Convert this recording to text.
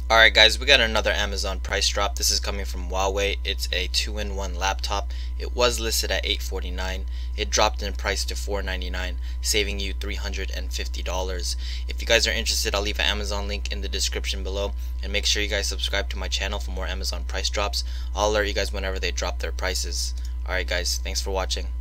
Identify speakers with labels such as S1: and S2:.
S1: Alright guys, we got another Amazon price drop. This is coming from Huawei. It's a 2-in-1 laptop. It was listed at $849. It dropped in price to $499, saving you $350. If you guys are interested, I'll leave an Amazon link in the description below, and make sure you guys subscribe to my channel for more Amazon price drops. I'll alert you guys whenever they drop their prices. Alright guys, thanks for watching.